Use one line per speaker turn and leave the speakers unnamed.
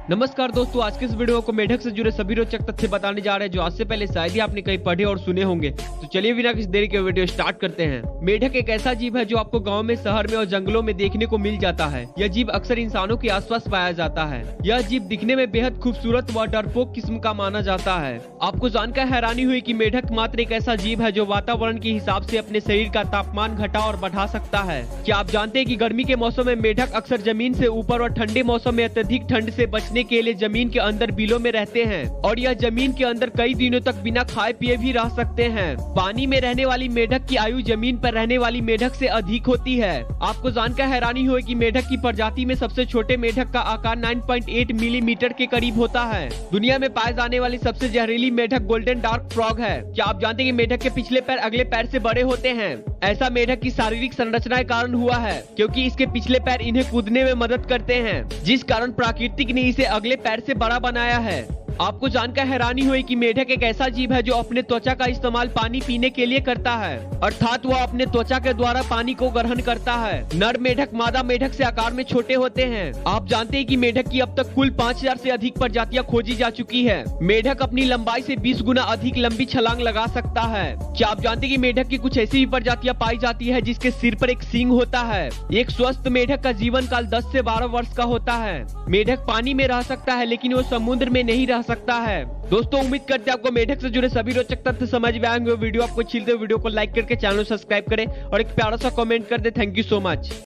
नमस्कार दोस्तों, आज के इस वीडियो को मेढक से जुड़े सभी रोचक तथ्य बताने जा रहे हैं जो आज से पहले शायद ही आपने कहीं पढ़े और सुने होंगे। तो चलिए बिना किसी देरी के वीडियो स्टार्ट करते हैं। मेढक एक ऐसा जीव है जो आपको गांव में, शहर में और जंगलों में देखने को मिल जाता है। यह जीव अक्सर इंसानों के आसपास पाया जाता है। यह जीव दिखने में बेहद खूबसूरत व डरपोक किस्म का माना जाता है। आपको जानकर हैरानी हुई कि मेढक मात्र एक ऐसा जीव है जो वातावरण के हिसाब से अपने शरीर का तापमान घटा और बढ़ा सकता है। क्या आप जानते हैं कि गर्मी के मौसम में मेढक अक्सर जमीन से ऊपर और ठंडे मौसम में अत्यधिक ठंड से बचने के लिए जमीन के अंदर बिलों में रहते हैं और यह जमीन के अंदर कई दिनों तक बिना खाए पिए भी रह सकते हैं। पानी में रहने वाली मेढक की आयु जमीन पर रहने वाली मेढक से अधिक होती है। आपको जानकर हैरानी हुई कि मेढक की प्रजाति में सबसे छोटे मेढक का आकार 9.8 मिलीमीटर के करीब होता है। दुनिया में पाए जाने वाली सबसे जहरीली मेढक गोल्डन डार्क फ्रॉग है। क्या आप जानते हैं कि मेढक के पिछले पैर अगले पैर से बड़े होते हैं? ऐसा मेढक की शारीरिक संरचना के कारण हुआ है क्योंकि इसके पिछले पैर इन्हें कूदने में मदद करते हैं, जिस कारण प्रकृति ने इसे अगले पैर से बड़ा बनाया है। आपको जानकर हैरानी हुई कि मेढक एक ऐसा जीव है जो अपने त्वचा का इस्तेमाल पानी पीने के लिए करता है, अर्थात वह अपने त्वचा के द्वारा पानी को ग्रहण करता है। नर मेढक मादा मेढक से आकार में छोटे होते हैं। आप जानते हैं कि मेढक की अब तक कुल 5000 से अधिक प्रजातियां खोजी जा चुकी है। मेढक अपनी लंबाई से 20 गुना अधिक लंबी छलांग लगा सकता है। क्या आप जानते हैं कि मेढक की कुछ ऐसी भी प्रजातियां पाई जाती है जिसके सिर पर एक सींग होता है? एक स्वस्थ मेढक का जीवन काल 10 से 12 वर्ष का होता है। मेढक पानी में रह सकता है लेकिन वो समुद्र में नहीं रह सकता है। दोस्तों, उम्मीद करते हैं आपको मेढक से जुड़े सभी रोचक तथ्य समझ में आएंगे। वीडियो आपको अच्छी लगे वीडियो को लाइक करके चैनल सब्सक्राइब करें और एक प्यारा सा कमेंट कर दे। Thank you so much.